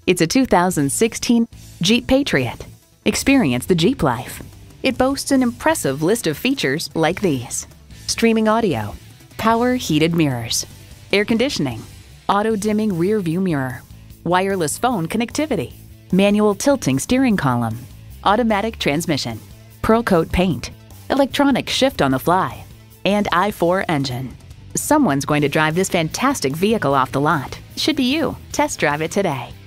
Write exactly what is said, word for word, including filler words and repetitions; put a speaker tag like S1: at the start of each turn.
S1: It's a two thousand sixteen Jeep Patriot. Experience the Jeep life. It boasts an impressive list of features like these: streaming audio, power heated mirrors, air conditioning, auto-dimming rear view mirror, wireless phone connectivity, manual tilting steering column, automatic transmission, pearl coat paint, electronic shift on the fly, and I four engine. Someone's going to drive this fantastic vehicle off the lot. Should be you. Test drive it today.